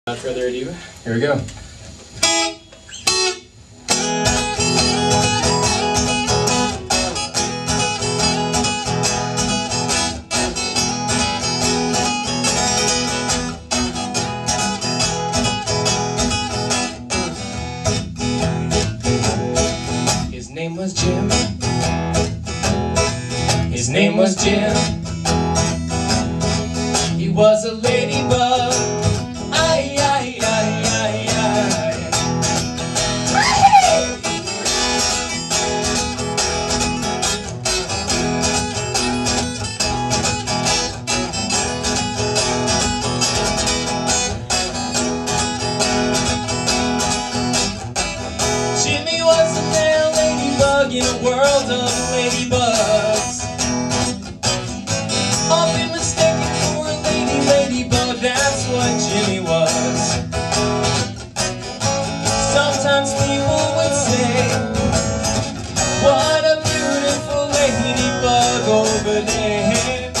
Without further ado, here we go. His name was Jim. His name was Jim. He was a ladybug. Ay, ay, ay, ay, ay. Jimmy was a male ladybug in a world of ladybugs. Often mistaken for a ladybug, that's what Jimmy was. Sometimes people would say, what a beautiful ladybug over there.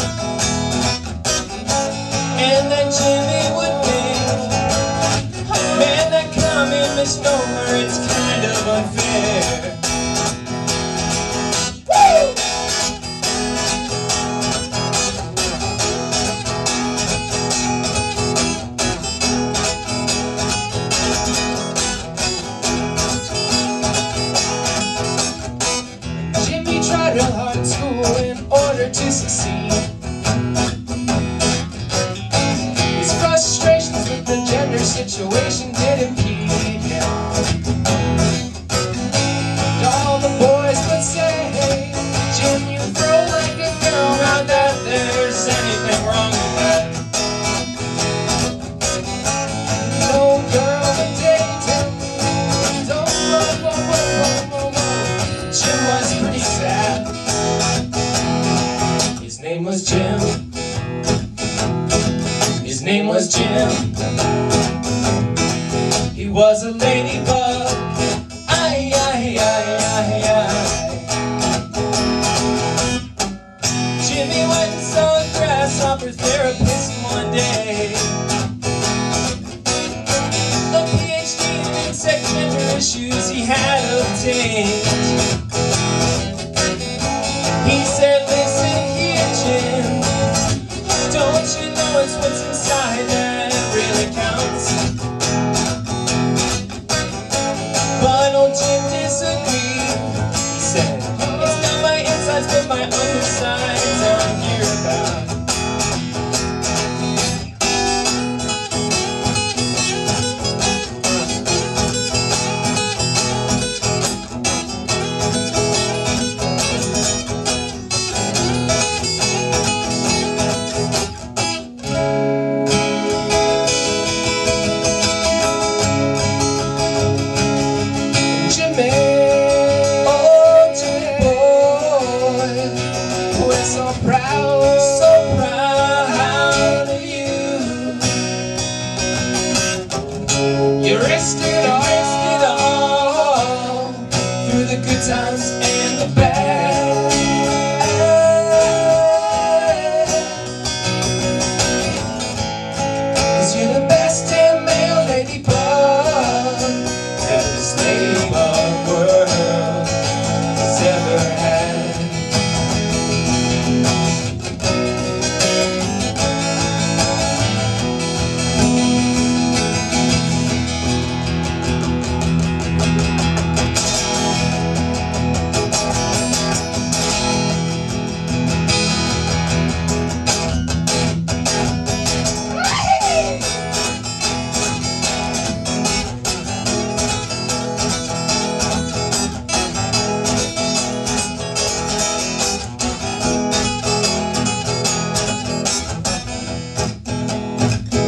And then Jimmy would think, man, that common misnomer, it's kind of unfair. Tried real hard in school in order to succeed. His frustrations with the gender situation did impede him. And all the boys would say, Jim, you throw like a girl, not that there's anything wrong with that. No girl would date him. Jim was pretty sad. His name was Jim. His name was Jim. He was a ladybug. Ay, ay, ay, ay, ay. Jimmy went and saw a grasshopper therapist one day. A PhD in insect gender issues he had obtained. He said, listen here, Jim, don't you know it's what's inside that really counts? But old Jim disagreed. He said, it's not my insides but my undersides I'm here about. So proud of you. You risked it all through the good times and the bad. 'Cause you're the best damn male ladybug that this ladybug world has ever had.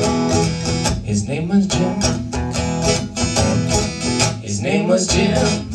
His name was Jim. His name was Jim.